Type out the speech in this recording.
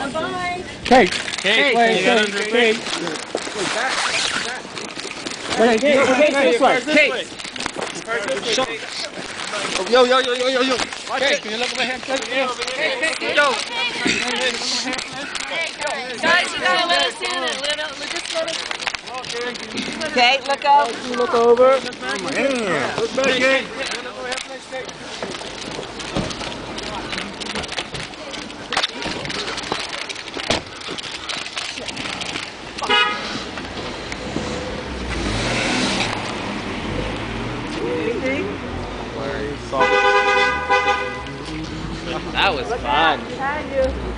Bye-bye. Kate. Kate. Kate. Kate, this way. Kate. Yo. Kate, can you look over here? Kate, Yo. Guys, you gotta let us in and just let us. Okay, look out. look over. Look back, Kate. That was fun. Behind you.